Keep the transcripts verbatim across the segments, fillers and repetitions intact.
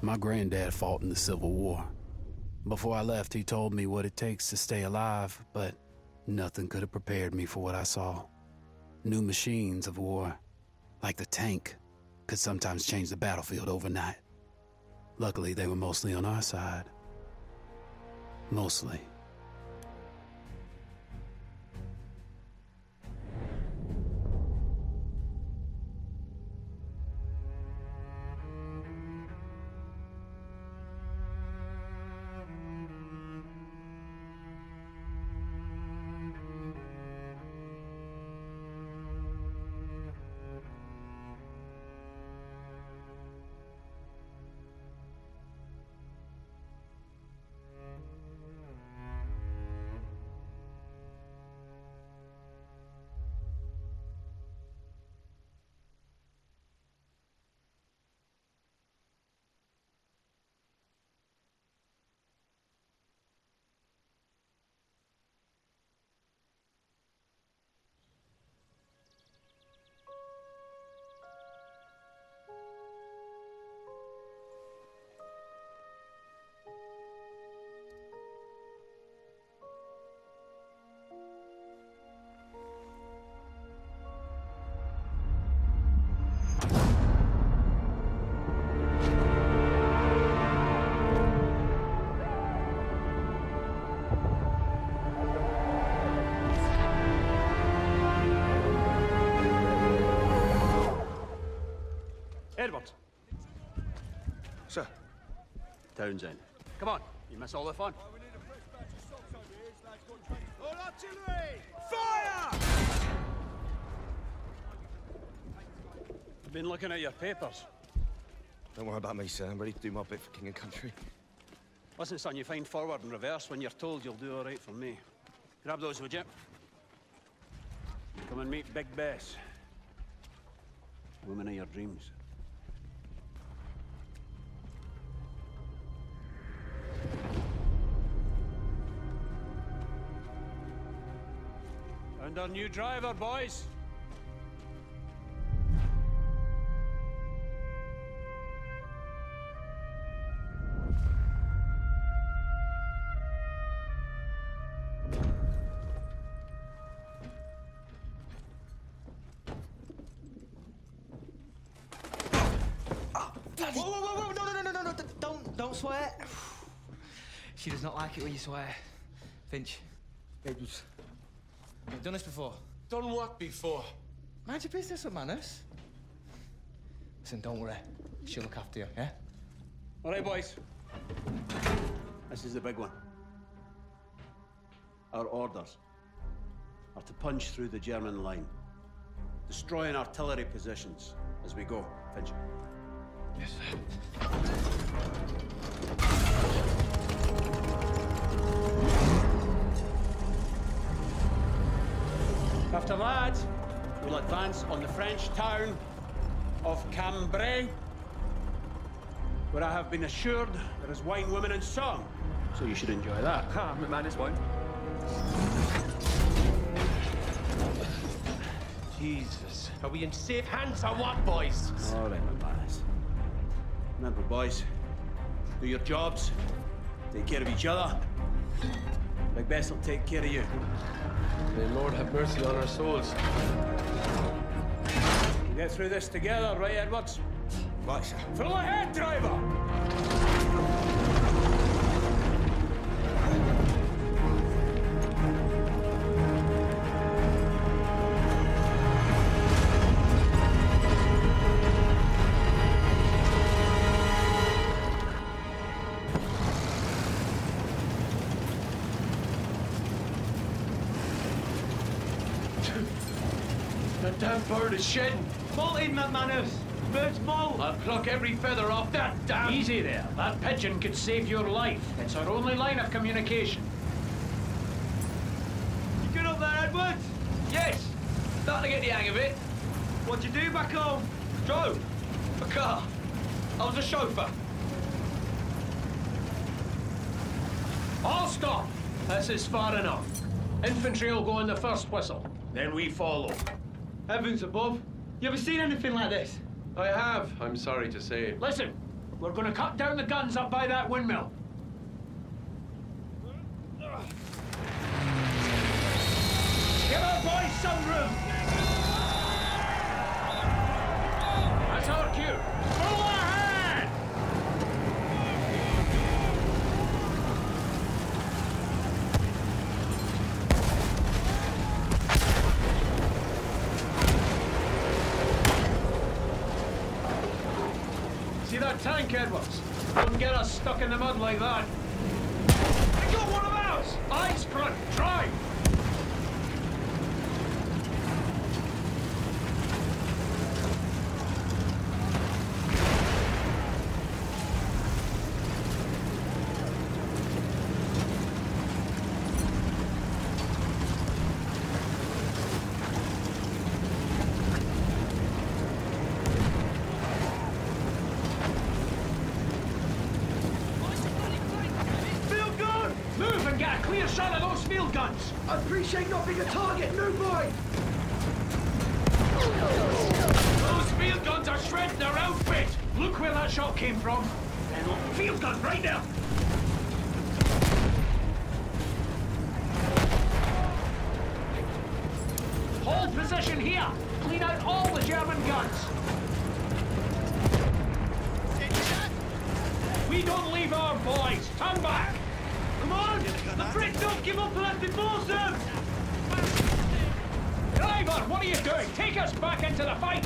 My granddad fought in the Civil War. Before I left, he told me what it takes to stay alive, but nothing could have prepared me for what I saw. New machines of war, like the tank, could sometimes change the battlefield overnight. Luckily, they were mostly on our side. Mostly. Edward. Sir. Townsend. Come on, you miss all the fun. Oh, we need a fresh batch of salts over here. This lad's gone crazy. All artillery! Fire! I've been looking at your papers. Don't worry about me, sir. I'm ready to do my bit for king and country. Listen, son, you find forward and reverse when you're told you'll do all right for me. Grab those, would you? Come and meet Big Bess. Woman of your dreams. And our new driver, boys. Whoa, whoa, whoa, whoa, no, no, no, no, no, no, don't, don't swear. She does not like it when you swear. Finch, you've done this before. Done what before? Mind your business with manners. Listen, don't worry. She'll look after you, yeah? All right, boys. This is the big one. Our orders are to punch through the German line, destroying artillery positions as we go. Finch. Yes, sir. After that, we'll advance on the French town of Cambrai, where I have been assured there is wine, women, and song. So you should enjoy that. Ah, McManus won't. Jesus. Are we in safe hands or what, boys? All right, McManus. Remember, boys, do your jobs, take care of each other. Big Bess will take care of you. May the Lord have mercy on our souls. We'll get through this together, right, Edwards? Right, sir. Full ahead, driver! That damn bird is shedding. Bolt in, McManus. Bird's bolt. I'll pluck every feather off that damn... Easy there. That pigeon could save your life. It's our only line of communication. You good up there, Edwards? Yes. Starting to get the hang of it. What'd you do back home? Drove. A car. I was a chauffeur. All stop! This is far enough. Infantry will go in the first whistle. Then we follow. Heavens above. You ever seen anything like this? I have, I'm sorry to say. Listen, We're gonna cut down the guns up by that windmill. Give our boys some room! That's our cue. Full ahead! See that tank, Edwards? Wouldn't get us stuck in the mud like that. I got one of ours! Eyes front, drive! Clear shot of those field guns! I appreciate not being a target, new boy! Those field guns are shredding their outfit! Look where that shot came from! And look, field gun right there! Hold position here! Clean out all the German guns! We don't leave our boys! Turn back! Come on! The Brits don't give up unless they force them! Driver, what are you doing? Take us back into the fight!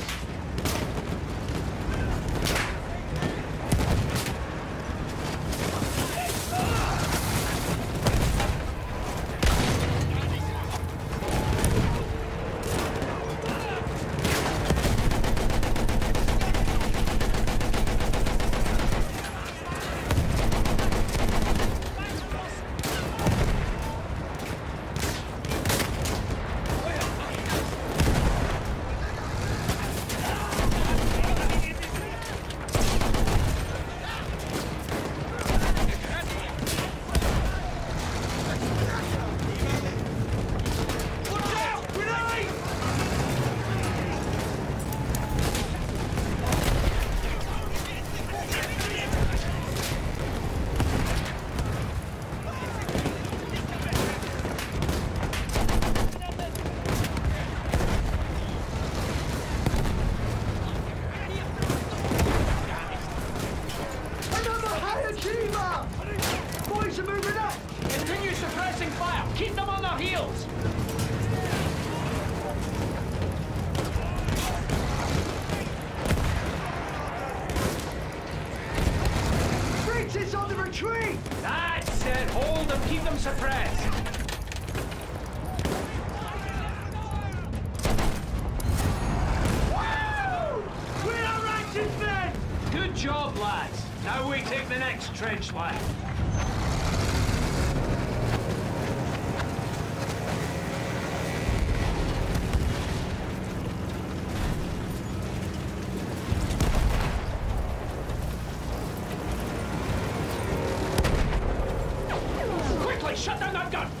Keep them on their heels! Brits is on the retreat! That's it! Hold them, keep them suppressed! Woo! We are righteous men! Good job, lads. Now we take the next trench line. Shut down that gun!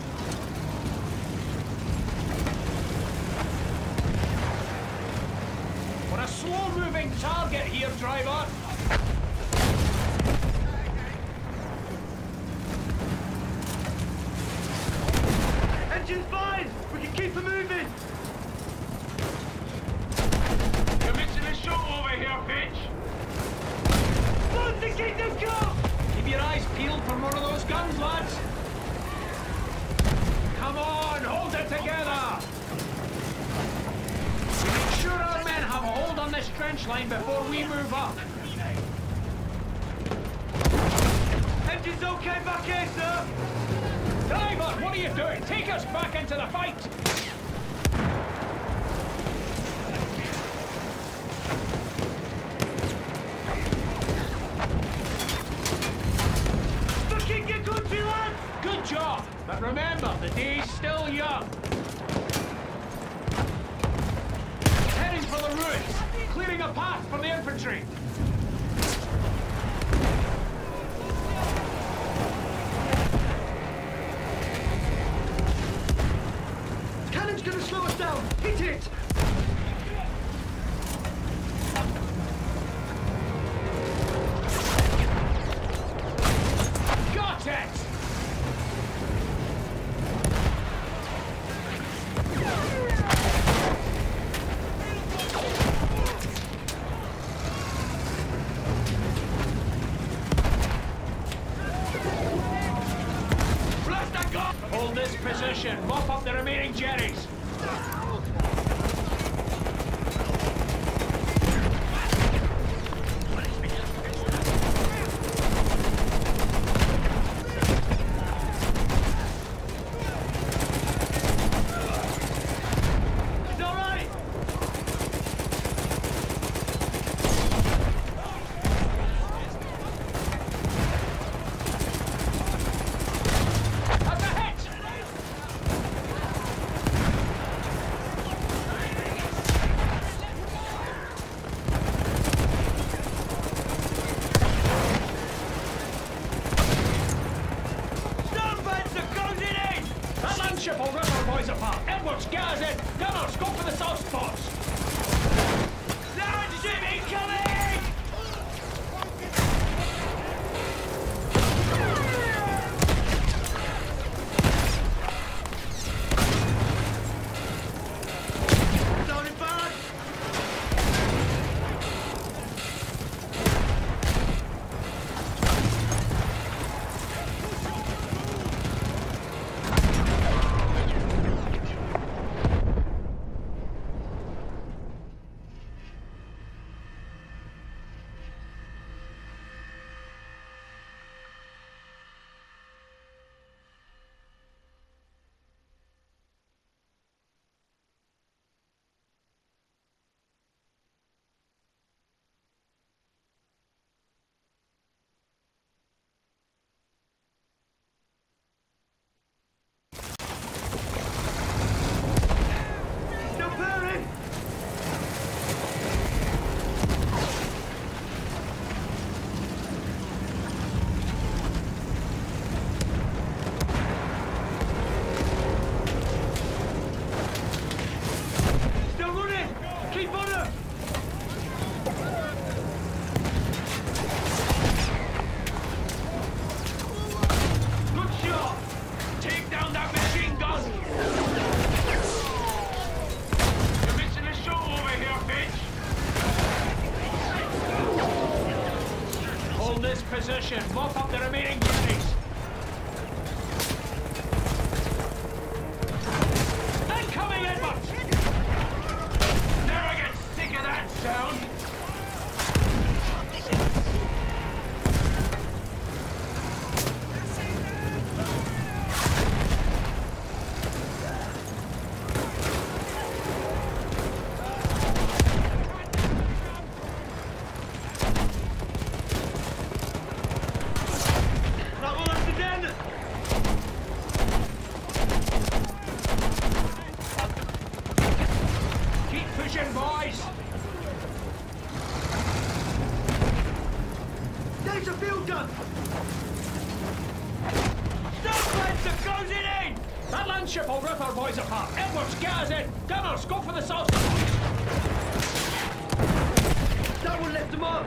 We're a slow-moving target here, driver. Engine's fine! We can keep them moving! You're missing a shot over here, bitch! Don't to keep them calm! Keep your eyes peeled for more of those guns, lads! Come on, hold it together! We make sure our men have a hold on this trench line before we move up. Engine's okay back here, sir! Driver, what are you doing? Take us back into the fight! Looking your country, lads! Good job! But remember, the day's still young. Heading for the ruins, clearing a path for the infantry. Cannon's gonna slow us down! Hit it! position. Mop up the remaining guys. Incoming, Edwards! Never get sick of that sound. Ship will rip our boys apart. Edwards, get us in. Gunners, go for the sauce. That one left the mark.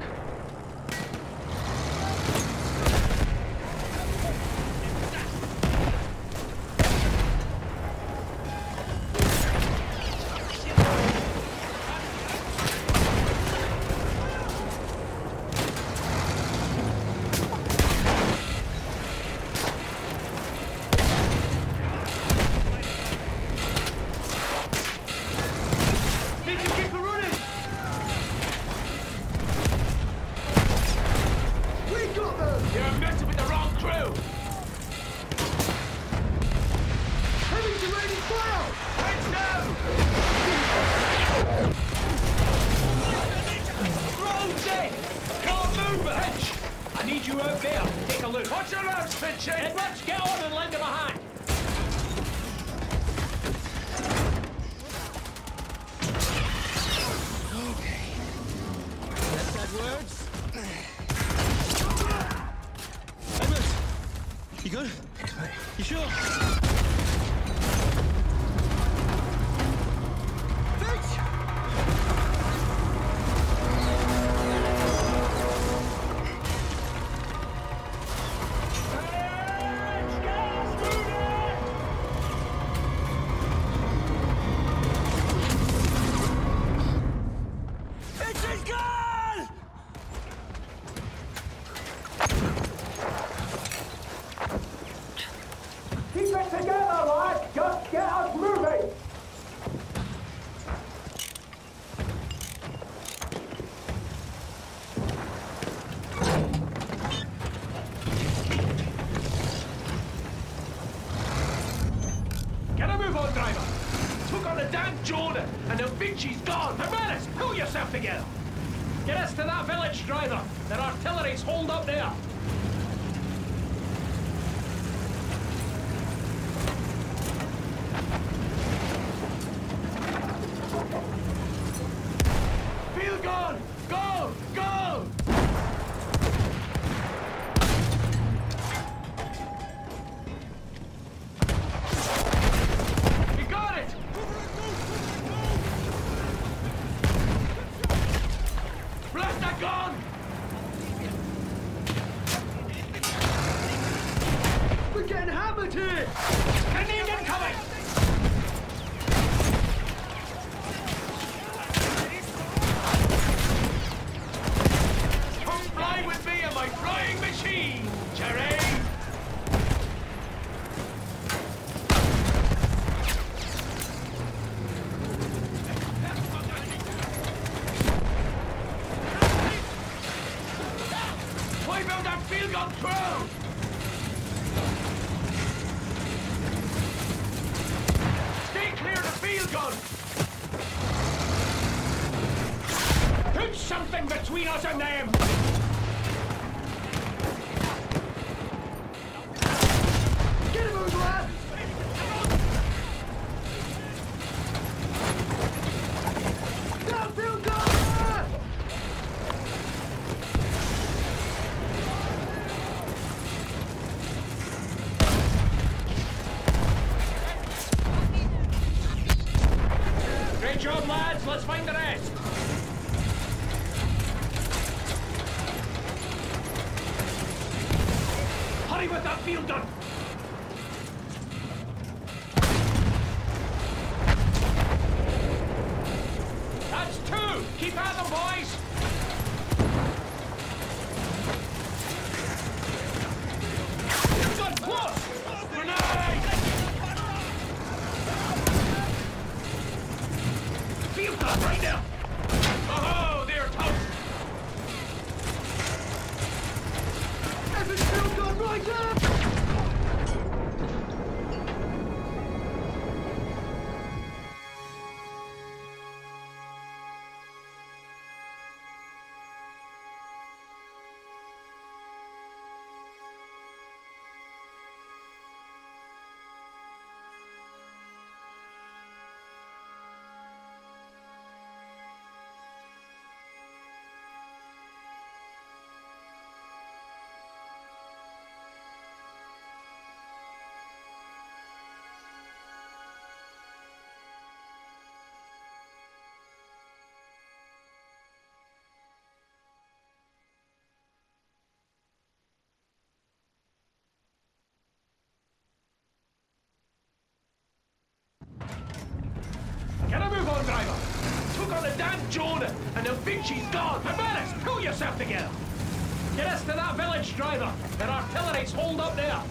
Edwards, get on and lend him a hand. Okay. Left side words. Edwards! You good? You sure? She's gone! Hermanus, pull yourself together! Get us to that village, driver. Their artillery's holed up there. Field gone! Go! Go! We got it! Blast that gun! We're getting hammered here! Canadian coming! Come fly with me in my flying machine, Jerry! Wipe out that field gun crew! Stay clear of the field gun! Put something between us and them! Get him, those lads! Down, field gun! Great job, lads. Let's find the rest. Hurry with that field gun! That's two. Keep at them, boys. Field gun right there! Oh, they're toast! Evans field gun right there! Get a move on, driver! Took on the damn Jonah, and the Vinci's gone! Jimenez, pull yourself together! Get us to that village, driver! Their artillery's holed up there!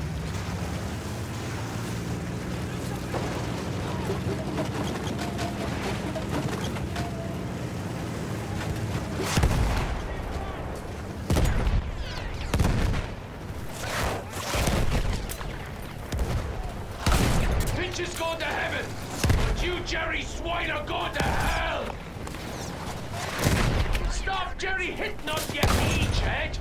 Finch is going to heaven! But you, Jerry Swine, are going to hell! Stop Jerry hitting us, you leechhead!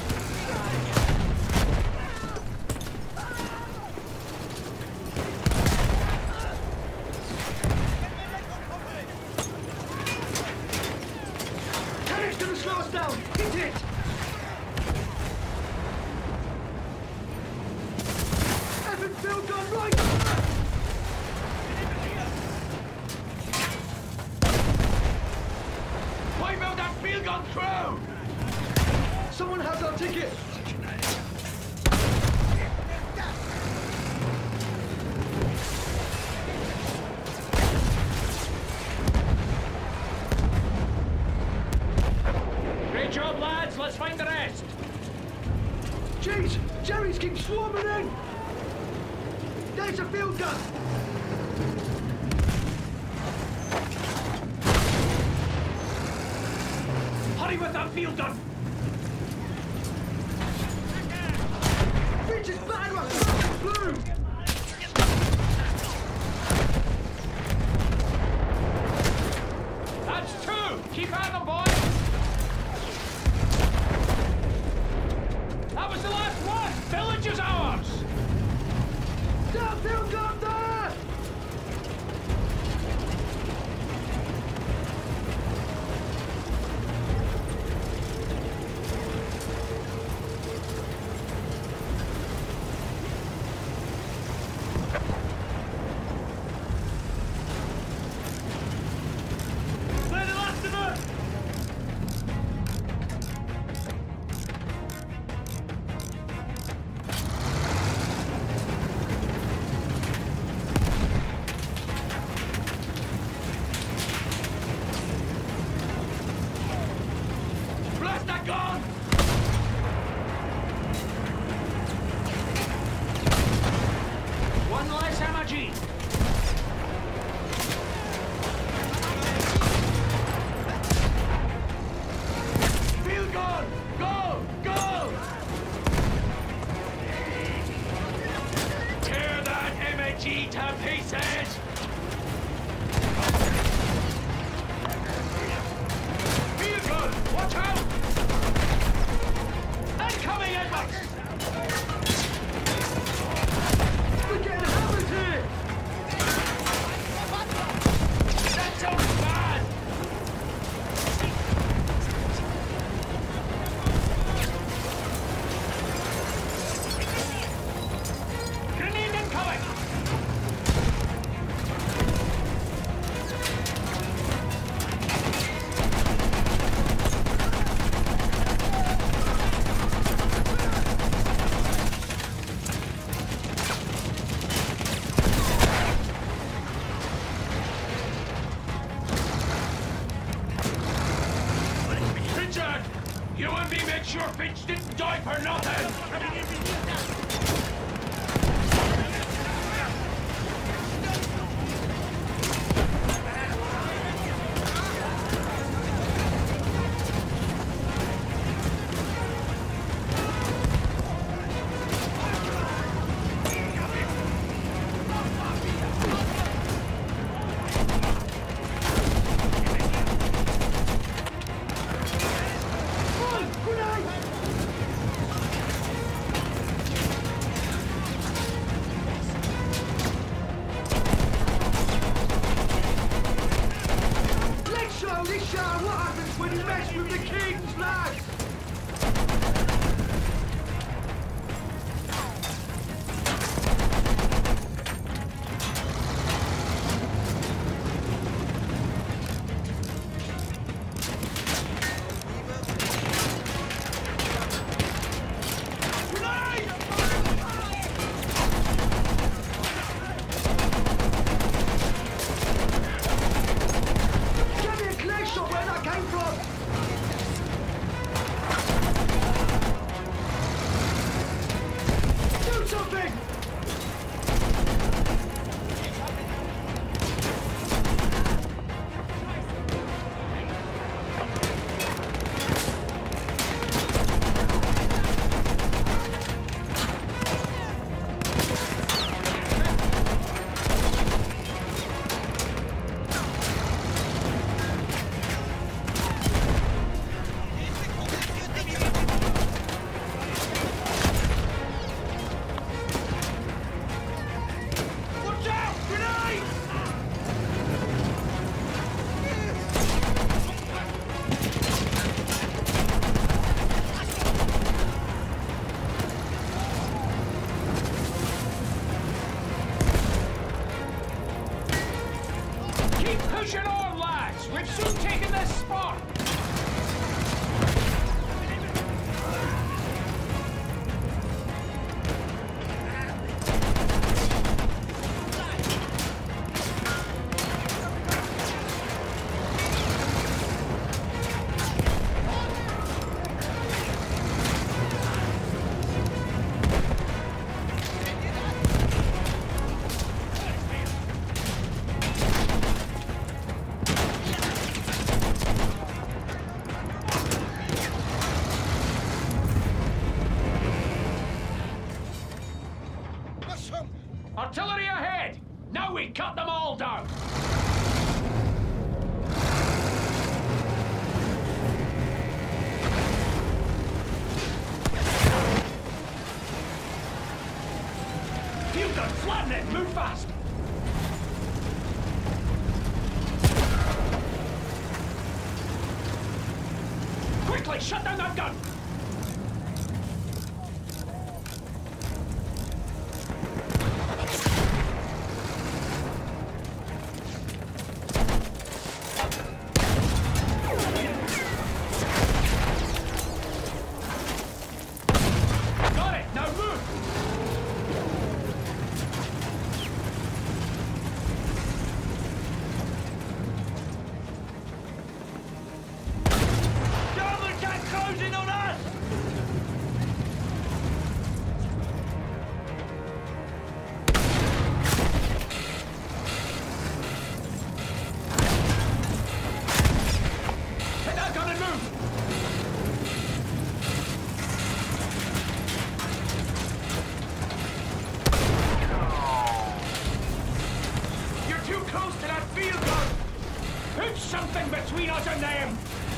Carriage gonna slow us down! Hit it! Evans field gun right there! Wipe out that field gun crew! Someone has our ticket! Great job, lads. Let's find the rest. Jeez! Jerry's keep swarming in! There's a field gun! Hurry with that field gun! Finch is bad one! Blue! That's two! Keep at them, boys! That was the last one! Village is ours! Down field gun there! Play the last of it! Blast that gun! One less energy! Field gun! Go! Go! Tear that M A G to pieces! Field gun! Watch out! Incoming, Edwards! We're getting hammered here! That sounds bad! Grenade incoming! Richard! You and me make sure Finch didn't die for nothing! Pushing on, lads! We've soon taken this spot! Artillery ahead! Now we cut them all down! Field gun, flatten it! Move fast! Quickly, shut down that gun! Something between us and them!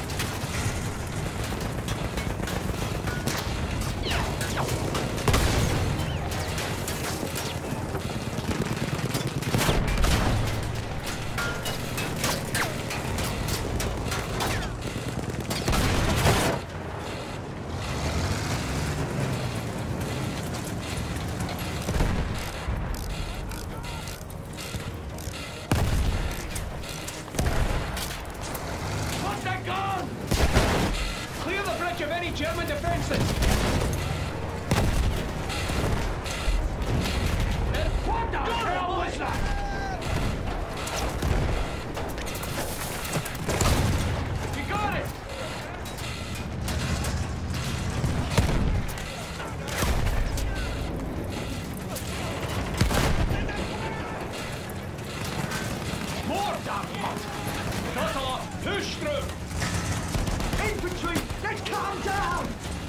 Of any German defenses! What the hell was that? You got it! More damn hot! Not a lot! Push through! Infantry! Let's calm down!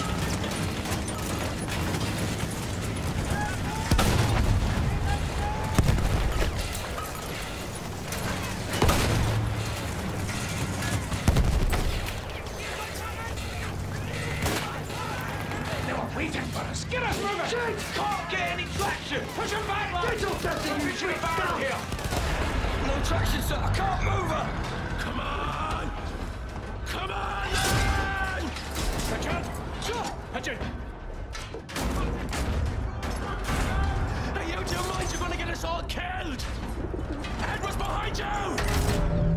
They were waiting for us. Get us moving! Shit! Can't get any traction! Push them back, lads! Get off that thing, you should down here! No traction, sir. I can't move her! Come on! Come on, then! Richard! Sure! Richard! Hey, you two minds, you're gonna get us all killed! Edward's behind you!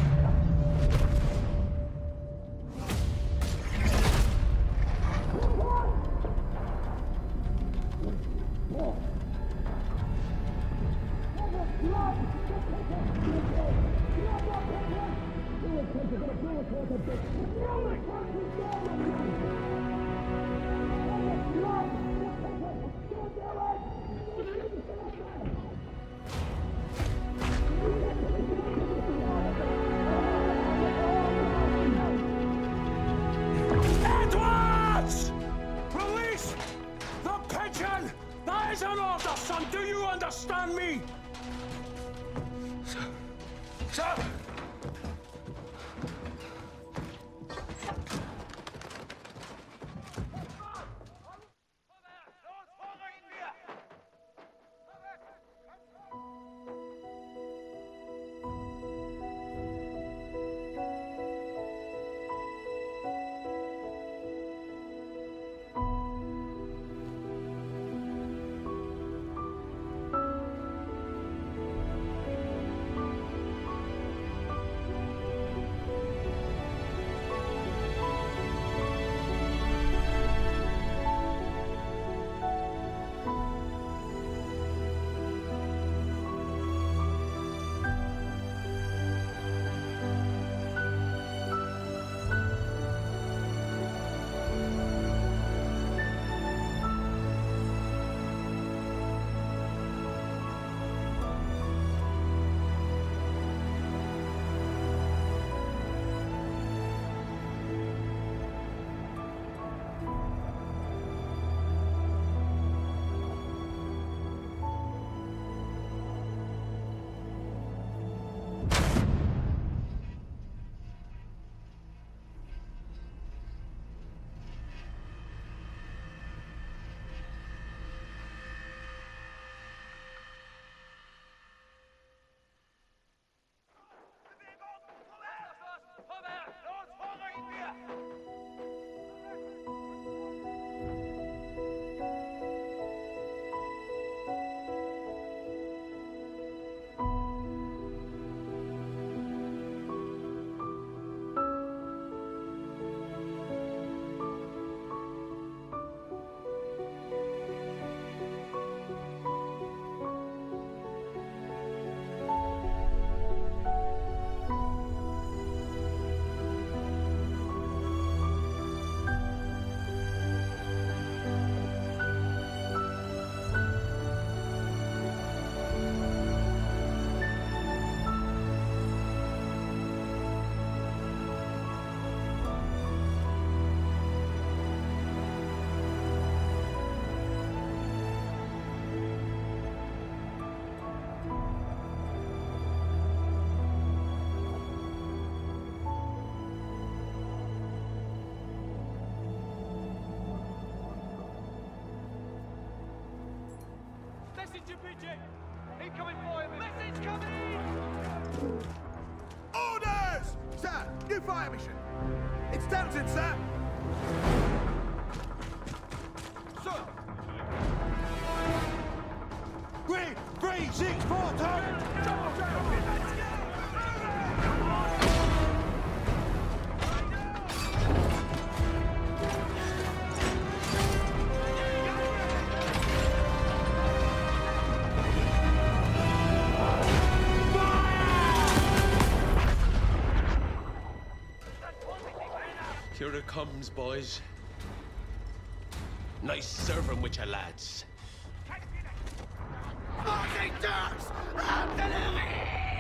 Edwards! Release the pigeon! That is an order, son! Do you understand me? Sir? Sir? Messenger pigeon! Incoming fire! Message coming! Orders! Sir, new fire mission! It's Downton, sir! Sir! Three, three, six, four, target! Here it comes, boys. Nice serving with your lads. Fucking ducks! Artillery!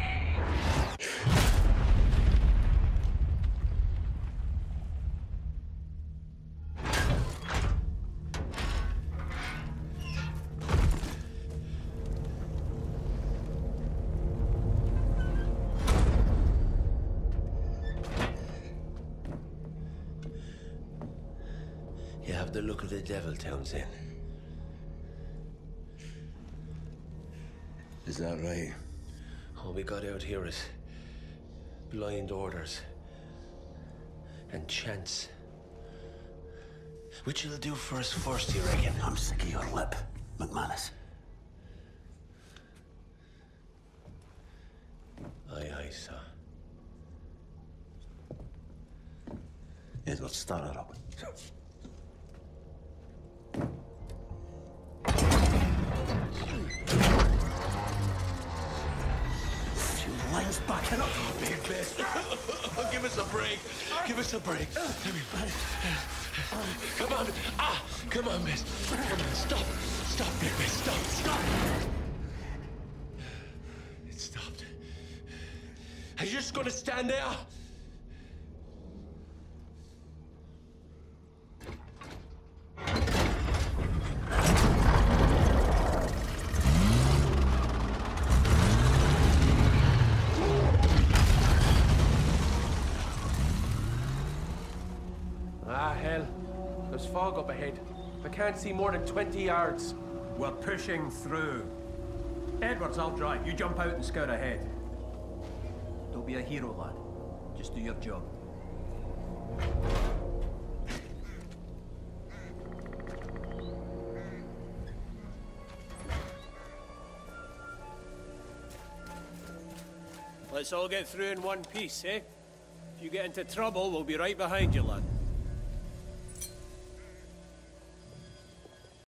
You have the look of the devil, Townsend. Is that right? All we got out here is blind orders and chance. Which you'll do for us first, you reckon? I'm sick of your lip, McManus. Aye, aye, sir. Edward, start it up. Line's backing up. Big bit. Give us a break. Give us a break. Come on. Ah, come on, miss. Come on, stop. Stop, big bit. Stop, stop. It stopped. Are you just gonna stand there? Ah, hell. There's fog up ahead. I can't see more than twenty yards. We're pushing through. Edwards, I'll drive. You jump out and scout ahead. Don't be a hero, lad. Just do your job. Let's all get through in one piece, eh? If you get into trouble, we'll be right behind you, lad.